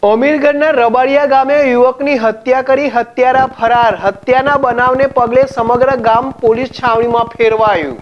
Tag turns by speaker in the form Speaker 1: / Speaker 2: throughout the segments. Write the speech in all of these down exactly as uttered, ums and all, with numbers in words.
Speaker 1: અમીરગઢના રબારિયા ગામે યુવકની હત્યા કરી હત્યારા ફરાર। હત્યાના બનાવને પગલે સમગ્ર ગામ પોલીસ છાવણીમાં ફેરવાયું।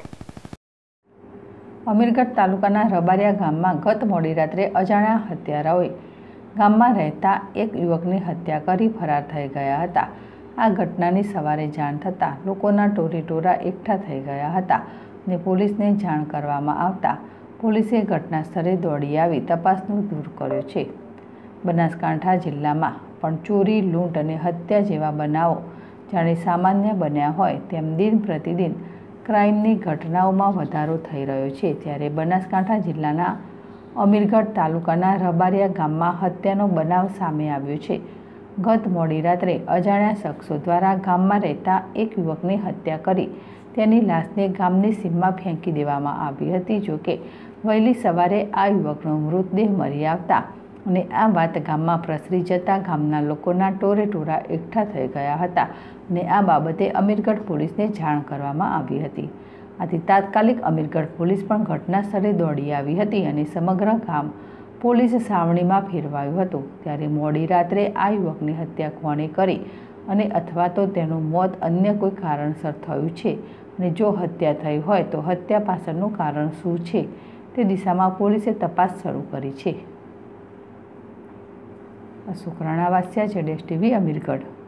Speaker 2: અમીરગઢ તાલુકાના રબારિયા ગામમાં ગત મોડી રાત્રે અજાણ્યા હત્યારાઓએ ગામમાં રહેતા એક યુવકની હત્યા કરી ફરાર થઈ ગયા હતા। આ ઘટનાની સવારે જાણ થતાં લોકોના ટોળેટોળા એકઠા થઈ ગયા હતા અને પોલીસને જાણ કરવામાં આવતા પોલીસે ઘટના સ્થળે દોડી આવી તપાસનો દૂર કર્યો છે। બનાસકાંઠા જિલ્લામાં પણ ચોરી, લૂંટ અને હત્યા જેવા બનાવો જાણે સામાન્ય બન્યા હોય તેમ દિન પ્રતિદિન ક્રાઇમની ઘટનાઓમાં વધારો થઈ રહ્યો છે। ત્યારે બનાસકાંઠા જિલ્લાના અમીરગઢ તાલુકાના રબારિયા ગામમાં હત્યાનો બનાવ સામે આવ્યો છે। ગત મોડી રાત્રે અજાણ્યા શખ્સો દ્વારા ગામમાં રહેતા એક યુવકની હત્યા કરી તેની લાશને ગામની સીમમાં ફેંકી દેવામાં આવી હતી। જોકે વહેલી સવારે આ યુવકનો મૃતદેહ મળી આવતા અને આ વાત ગામમાં પ્રસરી જતા ગામના લોકોના ટોળેટોળા એકઠા થઈ ગયા હતા અને આ બાબતે અમીરગઢ પોલીસને જાણ કરવામાં આવી હતી। આથી તાત્કાલિક અમીરગઢ પોલીસ પણ ઘટના સ્થળે દોડી આવી હતી અને સમગ્ર ગામ પોલીસ છાવણીમાં ફેરવાયું હતું। ત્યારે મોડી રાત્રે આ યુવકની હત્યા કોણે કરી અને અથવા તો તેનું મોત અન્ય કોઈ કારણસર થયું છે અને જો હત્યા થઈ હોય તો હત્યા પાછળનું કારણ શું છે તે દિશામાં પોલીસે તપાસ શરૂ કરી છે। અશોક રાણા વાસિયા, જેડેશ ટીવી, અમીરગઢ।